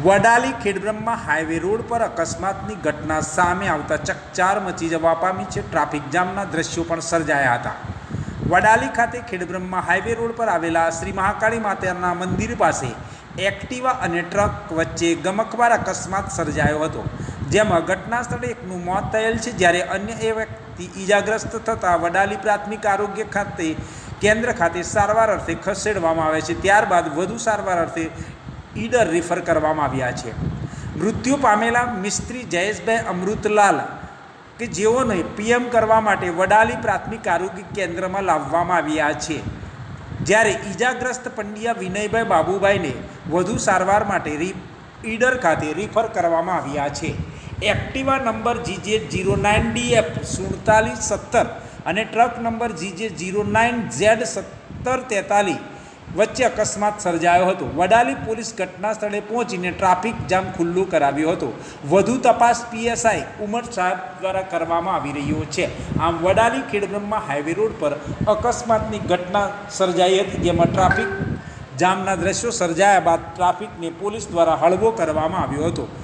Vadali Khedbrahma highway road પર અકસ્માતની ઘટના સામે આવતા ચકચાર મચી જવા પામી છે। ટ્રાફિક જામના દ્રશ્યો પણ સર્જાયા હતા। વડાલી ખાતે ખેડબ્રહ્મા હાઈવે રોડ પર આવેલા શ્રી મહાકાળી માતાના મંદિર પાસે એક્ટિવા અને ટ્રક વચ્ચે ગમખ્વાર અકસ્માત સર્જાયો હતો, જેમાં ઘટના સ્થળે એકનું મોત થયેલ છે, જ્યારે અન્ય એક વ્યક્તિ ઈજાગ્રસ્ત થતાં વડાલી પ્રાથમિક આરોગ્ય કેન્દ્ર ખાતે સારવાર અર્થે ખસેડવામાં આવે છે। ત્યારબાદ વધુ સારવાર અર્થે ઈડર રિફર કરવામાં આવ્યા છે। મૃત્યુ પામેલા મિસ્ત્રી જયેશભાઈ અમૃતલાલ કે જેઓને પીએમ કરવા માટે વડાલી પ્રાથમિક આરોગ્ય કેન્દ્રમાં લાવવામાં આવ્યા છે, જ્યારે ઈજાગ્રસ્ત પંડ્યા વિનયભાઈ બાબુભાઈને વધુ સારવાર માટે ઈડર ખાતે રિફર કરવામાં આવ્યા છે। એક્ટિવા નંબર GJ09DF 4717 અને ટ્રક નંબર GJ09Z1743 વચ્ચે અકસ્માત સર્જાયો હતો। વડાલી પોલીસ ઘટના સ્થળે પહોંચીને ટ્રાફિક જામ ખુલ્લું કરાવ્યો હતો। વધુ તપાસ PSI ઉમર સાહેબ દ્વારા કરવામાં આવી રહ્યો છે। આમ વડાલી ખેડબ્રહ્મા હાઈવે રોડ પર અકસ્માતની ઘટના સર્જાઈ હતી, જેમાં ટ્રાફિક જામના દ્રશ્યો સર્જાયા બાદ ટ્રાફિકને પોલીસ દ્વારા હળવો કરવામાં આવ્યો હતો।